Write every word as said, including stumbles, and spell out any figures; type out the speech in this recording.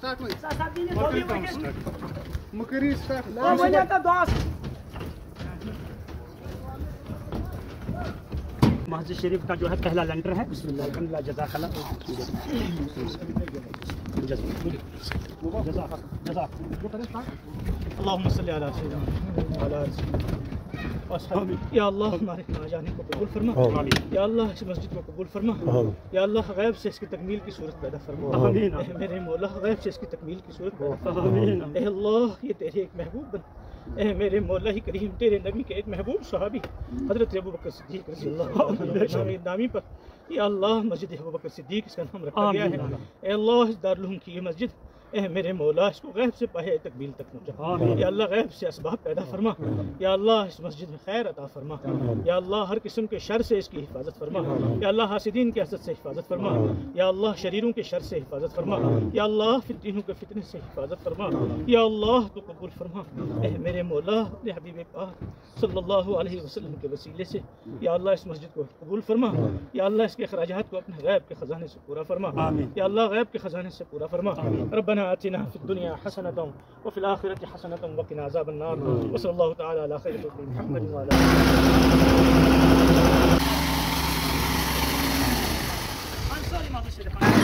Start वही start मकरी start ना बोले तो दोस्त मस्जिद शरीफ का जो है पहला लेंटर है। बिस्मिल्लाह अल्हम्दुलिल्लाह जज़ाकल्लाह अल्लाहुम्मा सल्ली अला सय्यिदिना या अल्लाह हमारे यहाँ जाने को कबूल फरमा। या अल्लाह इस मस्जिद को कबूल फरमा। या अल्लाह गैब से इसकी तकमील की सूरत पैदा फरमा। मेरे मौला गैब से इसकी तकमील की सूरत पैदा फरमा। अल्लाह ये तेरे एक महबूब बन, ए मेरे मौला ही करीम तेरे नबी के एक महबूब सहाबी हज़रत अबू बकर सिद्दीक़ रज़ी अल्लाह अन्हु नामी पर या अल्लाह मस्जिद अबू बकर सिद्दीक़ इसका नाम रखा गया है। ए अल्लाह इस दारुल की ये मस्जिद ए मेरे मौला इसको गैब से पाए तकमील तक पहुँचा। या अल्लाह गैब से असबाब पैदा फरमा। या अल्लाह इस मस्जिद में खैर अता फरमा। या अल्लाह हर किस्म के शर से इसकी हिफाजत फरमा। या अल्लाह हासिदीन के हसद से हिफाजत फरमा। या अल्लाह शरीरों के शर से हिफाजत फरमा। या अल्लाह फितनों के फितने से हिफाजत फरमा। या अल्लाह तो कबूल फरमा। ए मेरे मौला अपने हबीब पाक सल्लल्लाहु अलैहि वसल्लम के वसीले से या अल्लाह इस मस्जिद को कबूल फरमा। या अल्लाह इसके खराजात को अपने गैब के खजाने से पूरा फरमा। या अल्लाह गैब के खजाने से पूरा फरमा। रब्बना आतिना फिद दुनिया हसनतन व फिल आखिरति हसनतन व क़िना अज़ाबन नार व सल्लल्लाहु तआला अला खैरि खल्क़ि मुहम्मद व अला